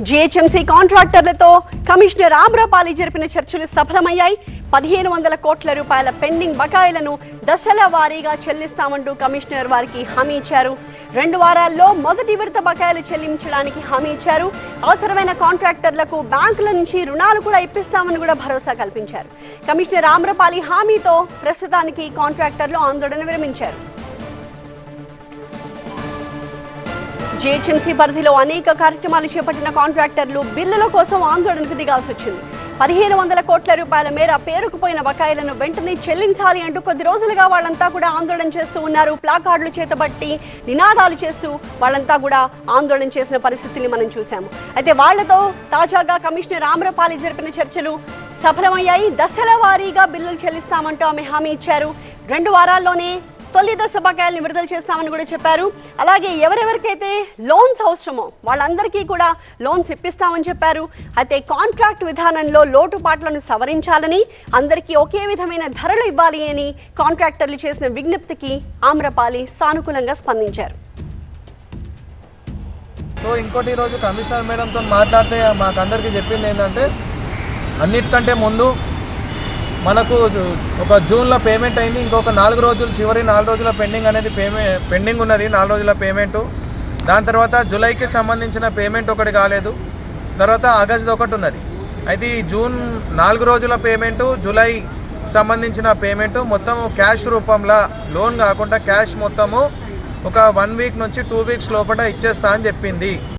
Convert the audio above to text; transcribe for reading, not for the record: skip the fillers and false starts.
GHMC కాంట్రాక్టర్లతో commissioner Amrapali జరిపిన చర్చలు సఫలమయ్యాయి. 1500 కోట్ల రూపాయల పెండింగ్ బకాయిలను దశల వారీగా చెల్లిస్తామంటూ కమిషనర్ వారికి హామీ ఇచ్చారు. 2 వారాల్లో మొదటి విడత బకాయిలు చెల్లించడానికి హామీ ఇచ్చారు. అవసరమైన కాంట్రాక్టర్లకు బ్యాంకుల నుంచి రుణాలు కూడా ఇప్పిస్తామని కూడా భరోసా కల్పించారు. కమిషనర్ ఆమ్రపాలి హామీతో ప్రస్తుతానికి కాంట్రాక్టర్లు ఆందోళన విరమించారు. జీహెచ్ఎంసీ పరిధిలో అనేక కార్యక్రమాలు చేపట్టిన కాంట్రాక్టర్లు బిల్లుల కోసం ఆందోళనకు దిగాల్సి వచ్చింది. 1500 కోట్ల రూపాయల మేర పేరుకుపోయిన బకాయిలను వెంటనే చెల్లించాలి అంటూ కొద్ది రోజులుగా వాళ్ళంతా కూడా ఆందోళన చేస్తూ ఉన్నారు. ప్లాకార్డులు చేతబట్టి నినాదాలు చేస్తూ వాళ్ళంతా కూడా ఆందోళన చేసిన పరిస్థితిని మనం చూసాము. అయితే వాళ్లతో తాజాగా కమిషనర్ ఆమ్రపాలి జరిపిన చర్చలు సఫలమయ్యాయి. దశల వారీగా బిల్లులు చెల్లిస్తామంటూ ఆమె హామీ ఇచ్చారు. 2 వారాల్లోనే తొలి దశ బకాయిల్ని విడుదల చేస్తామని కూడా చెప్పారు. అలాగే ఎవరెవరికైతే లోన్స్ అవసరమో వాళ్ళందరికీ కూడా లోన్స్ ఇప్పిస్తామని చెప్పారు. అయితే కాంట్రాక్ట్ విధానంలో లోటుపాట్లను సవరించాలని, అందరికీ ఒకే విధమైన ధరలు ఇవ్వాలి అని కాంట్రాక్టర్లు చేసిన విజ్ఞప్తికి ఆమ్రపాలి సానుకూలంగా స్పందించారు. సో ఇంకోటి ఈరోజు కమిషనర్ మేడంతో మాట్లాడితే మాకందరికీ చెప్పింది ఏంటంటే, అన్నిటికంటే ముందు మనకు ఒక జూన్లో పేమెంట్ అయింది. ఇంకొక 4 రోజులు, చివరి 4 రోజుల పెండింగ్ ఉన్నది, 4 రోజుల పేమెంటు. దాని తర్వాత జూలైకి సంబంధించిన పేమెంట్ ఒకటి కాలేదు, తర్వాత ఆగస్టు ఒకటి ఉన్నది. అయితే ఈ జూన్ 4 రోజుల పేమెంటు, జూలై సంబంధించిన పేమెంటు మొత్తం క్యాష్ రూపంలో, లోన్ కాకుండా క్యాష్ మొత్తము ఒక 1 వీక్ నుంచి 2 వీక్స్ లోపల ఇచ్చేస్తా అని చెప్పింది.